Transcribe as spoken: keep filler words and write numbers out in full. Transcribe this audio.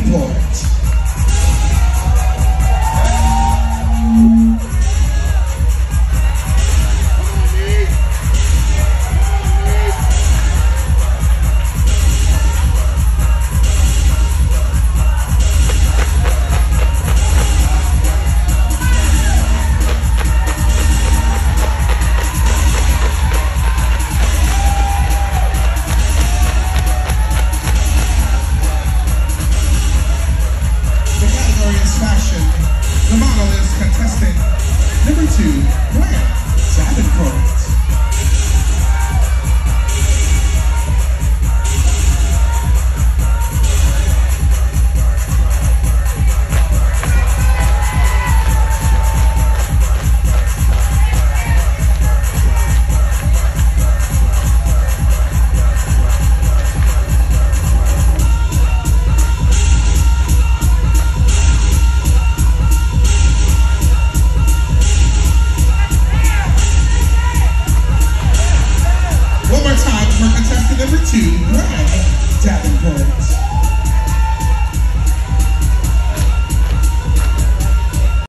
Davenport. Fashion. The model is contestant number two, Glam Davenport. One more time for contestant number two, Glam Davenport.